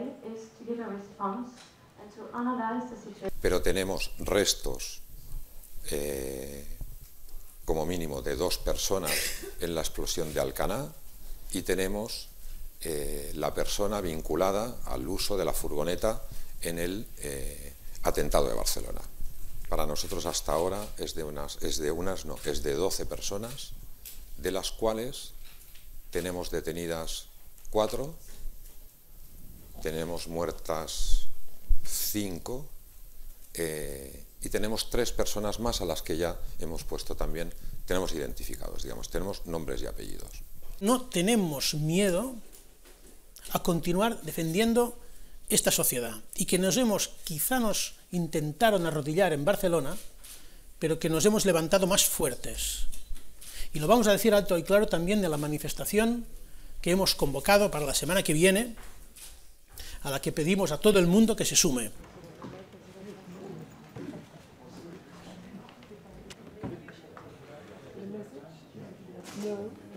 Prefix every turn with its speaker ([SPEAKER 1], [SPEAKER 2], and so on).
[SPEAKER 1] Pero tenemos restos, como mínimo, de 2 personas en la explosión de Alcaná y tenemos la persona vinculada al uso de la furgoneta en el atentado de Barcelona. Para nosotros hasta ahora es de 12 personas, de las cuales tenemos detenidas 4, tenemos muertas 5 y tenemos 3 personas más a las que ya hemos puesto también, tenemos identificados, digamos, tenemos nombres y apellidos.
[SPEAKER 2] No tenemos miedo a continuar defendiendo esta sociedad y que quizá nos intentaron arrodillar en Barcelona, pero que nos hemos levantado más fuertes. Y lo vamos a decir alto y claro también de la manifestación que hemos convocado para la semana que viene, a la que pedimos a todo el mundo que se sume.
[SPEAKER 3] No.